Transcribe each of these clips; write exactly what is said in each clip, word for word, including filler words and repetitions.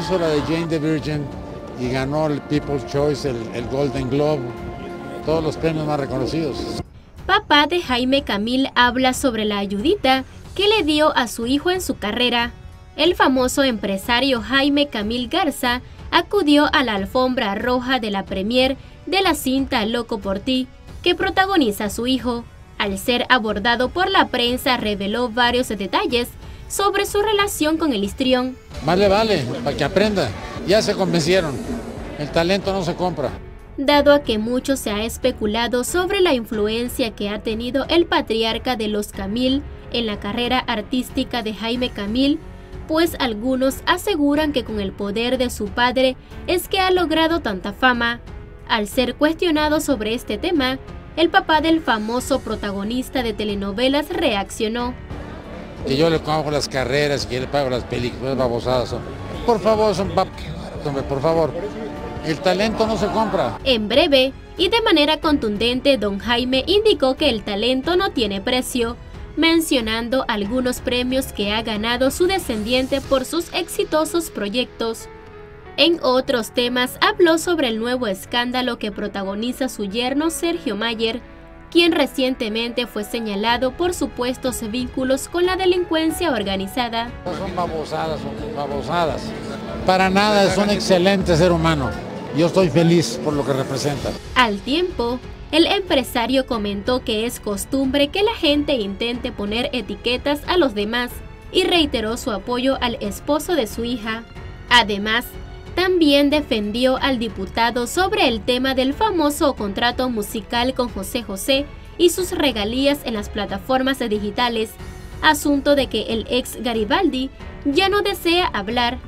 hizo la de Jane the Virgin y ganó el People's Choice, el, el Golden Globe, todos los premios más reconocidos. Papá de Jaime Camil habla sobre la ayudita que le dio a su hijo en su carrera. El famoso empresario Jaime Camil Garza acudió a la alfombra roja de la premier de la cinta Loco por ti, que protagoniza su hijo. Al ser abordado por la prensa, reveló varios detalles sobre su relación con el histrión. Más le vale, para que aprenda. Ya se convencieron. El talento no se compra. Dado a que mucho se ha especulado sobre la influencia que ha tenido el patriarca de los Camil en la carrera artística de Jaime Camil, pues algunos aseguran que con el poder de su padre es que ha logrado tanta fama. Al ser cuestionado sobre este tema, el papá del famoso protagonista de telenovelas reaccionó. Que yo le pago las carreras, que yo le pago las películas, babosadas. Por favor, son pap... por favor. El talento no se compra. En breve y de manera contundente, don Jaime indicó que el talento no tiene precio, mencionando algunos premios que ha ganado su descendiente por sus exitosos proyectos. En otros temas, habló sobre el nuevo escándalo que protagoniza su yerno Sergio Mayer, quien recientemente fue señalado por supuestos vínculos con la delincuencia organizada. Son babosadas, son babosadas. Para nada, es un excelente ser humano. Yo estoy feliz por lo que representa. Al tiempo, el empresario comentó que es costumbre que la gente intente poner etiquetas a los demás y reiteró su apoyo al esposo de su hija. Además, también defendió al diputado sobre el tema del famoso contrato musical con José José y sus regalías en las plataformas digitales, asunto de que el ex Garibaldi ya no desea hablar.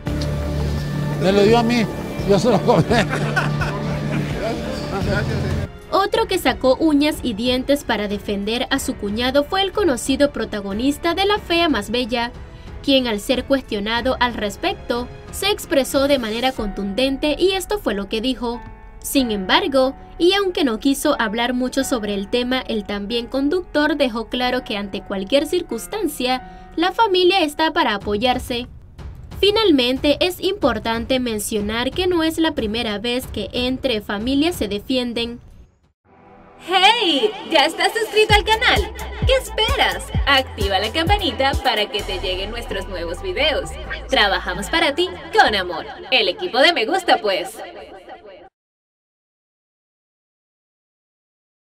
Me lo dio a mí, yo se lo cobré. Otro que sacó uñas y dientes para defender a su cuñado fue el conocido protagonista de La Fea Más Bella, quien al ser cuestionado al respecto, se expresó de manera contundente y esto fue lo que dijo. Sin embargo, y aunque no quiso hablar mucho sobre el tema, el también conductor dejó claro que ante cualquier circunstancia, la familia está para apoyarse. Finalmente, es importante mencionar que no es la primera vez que entre familias se defienden. ¡Hey! ¿Ya estás suscrito al canal? ¿Qué esperas? Activa la campanita para que te lleguen nuestros nuevos videos. Trabajamos para ti con amor. El equipo de Me Gusta, pues.